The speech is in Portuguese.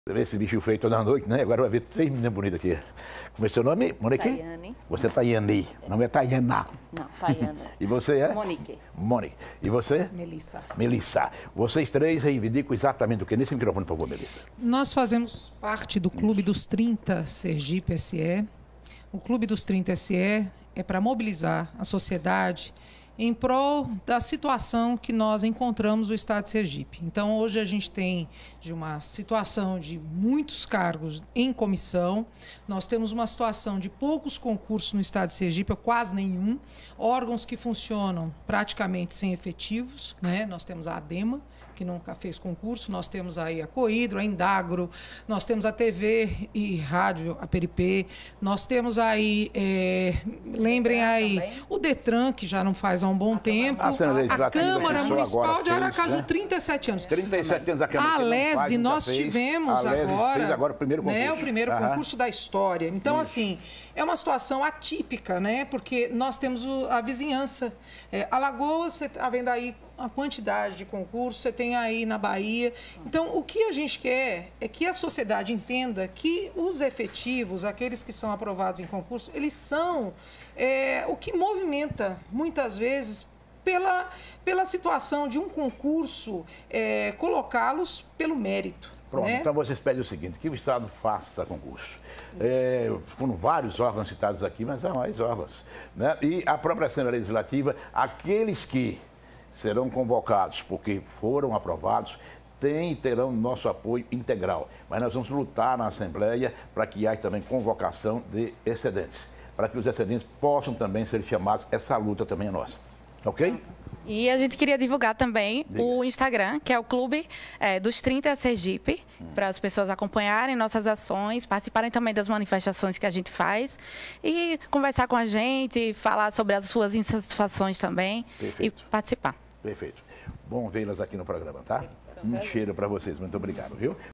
Você vê esse bicho feio toda noite, né? Agora vai ver três meninas bonitas aqui. Como é seu nome, Monique? Tayane. Você é Tayane. O nome é Tayana. Não, Tayana. E você é? Monique. Monique. E você? Melissa. Melissa. Vocês três reivindicam exatamente o que? Nesse microfone, por favor, Melissa. Nós fazemos parte do Clube dos 30 Sergipe SE. O Clube dos 30 SE é para mobilizar a sociedade em prol da situação que nós encontramos no estado de Sergipe. Então, hoje a gente tem de uma situação de muitos cargos em comissão, nós temos uma situação de poucos concursos no estado de Sergipe, ou quase nenhum, órgãos que funcionam praticamente sem efetivos, né? Nós temos a ADEMA, que nunca fez concurso, nós temos aí a Cohidro, a Indagro, nós temos a TV e Rádio, a Peripê, nós temos aí, lembrem aí, também. O Detran, que já não faz há um bom tempo, a Câmara Municipal de Aracaju, né? 37 anos. 37 anos a Câmara. A Alese, nós tivemos agora o primeiro concurso da história. Então, assim, é uma situação atípica, né? Porque nós temos a vizinhança. Alagoas, você está vendo aí a quantidade de concursos, você tem aí na Bahia. Então, o que a gente quer é que a sociedade entenda que os efetivos, aqueles que são aprovados em concurso, eles são o que movimenta, muitas vezes, pela situação de um concurso, colocá-los pelo mérito. Pronto, né? Então vocês pedem o seguinte, que o Estado faça concurso. Foram vários órgãos citados aqui, mas há mais órgãos. Né? E a própria Assembleia Legislativa, aqueles que serão convocados porque foram aprovados, terão nosso apoio integral. Mas nós vamos lutar na Assembleia para que haja também convocação de excedentes, para que os excedentes possam também ser chamados. Essa luta também é nossa. Ok? E a gente queria divulgar também o Instagram, que é o Clube dos 30 Sergipe, para as pessoas acompanharem nossas ações, participarem também das manifestações que a gente faz e conversar com a gente, falar sobre as suas insatisfações também. Perfeito. E participar. Perfeito. Bom vê-las aqui no programa, tá? Um cheiro para vocês. Muito obrigado, viu?